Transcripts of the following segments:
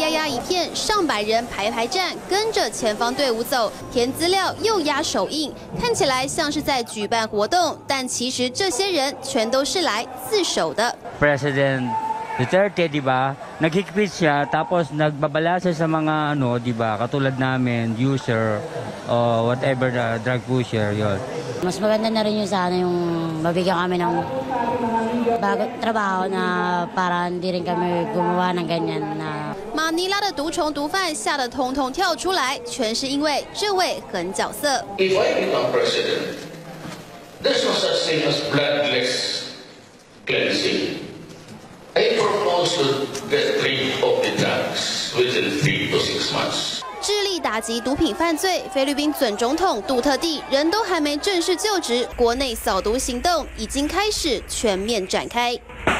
压压一片，上百人排排站，跟着前方队伍走，填资料又压手印，看起来像是在举办活动，但其实这些人全都是来自首的。 President Duterte, di ba? Nag-higpit siya, tapos nagbabala siya sa mga di ba? Katulad namin, user, whatever the drug pusher, yun. Mas maganda na rin yung sana yung mabigyan kami ng bagong trabaho na para hindi rin kami gumawa ng ganyan na. 马尼拉的毒虫毒贩吓得通通跳出来，全是因为这位狠角色。 If I become president, there's no such thing as bloodless cleansing. I propose to get rid of the drugs within 3 to 6 months. 致力打击毒品犯罪，菲律宾准总统杜特地人都还没正式就职，国内扫毒行动已经开始全面展开。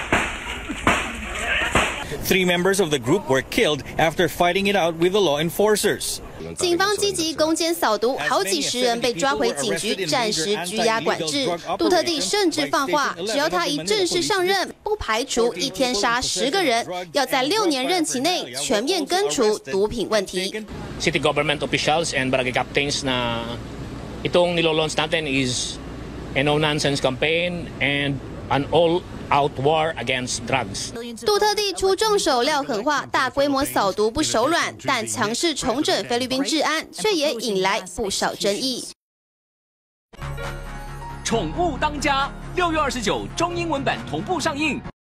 3 members of the group were killed after fighting it out with the law enforcers. 警方积极攻坚扫毒，好几十人被抓回警局，暂时拘押管制。杜特地甚至放话，只要他一正式上任，不排除一天杀10个人，要在6年任期内全面根除毒品问题。 City government officials and barangay captains na itong nilolaunch natin is a no-nonsense campaign and an all-out war against drugs. 杜特地出重手撂狠话，大规模扫毒不手软，但强势重整菲律宾治安，却也引来不少争议。 宠物当家6月29中英文版同步上映。